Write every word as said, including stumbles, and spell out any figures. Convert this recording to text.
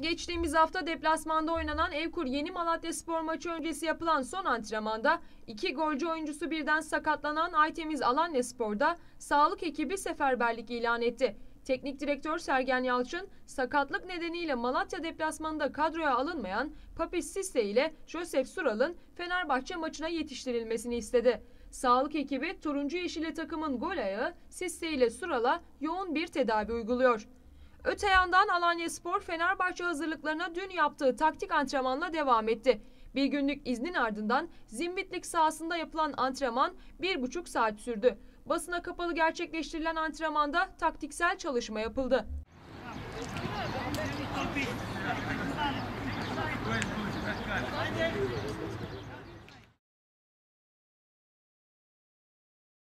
Geçtiğimiz hafta deplasmanda oynanan Evkur Yeni Malatyaspor maçı öncesi yapılan son antrenmanda iki golcü oyuncusu birden sakatlanan Aytemiz Alanyaspor'da sağlık ekibi seferberlik ilan etti. Teknik direktör Sergen Yalçın, sakatlık nedeniyle Malatya deplasmanında kadroya alınmayan Papis Sisse ile Josef Sural'ın Fenerbahçe maçına yetiştirilmesini istedi. Sağlık ekibi turuncu yeşili takımın gol ayağı Sisse ile Sural'a yoğun bir tedavi uyguluyor. Öte yandan Alanyaspor Fenerbahçe hazırlıklarına dün yaptığı taktik antrenmanla devam etti. Bir günlük iznin ardından Zimbitlik sahasında yapılan antrenman bir buçuk saat sürdü. Basına kapalı gerçekleştirilen antrenmanda taktiksel çalışma yapıldı. Hadi.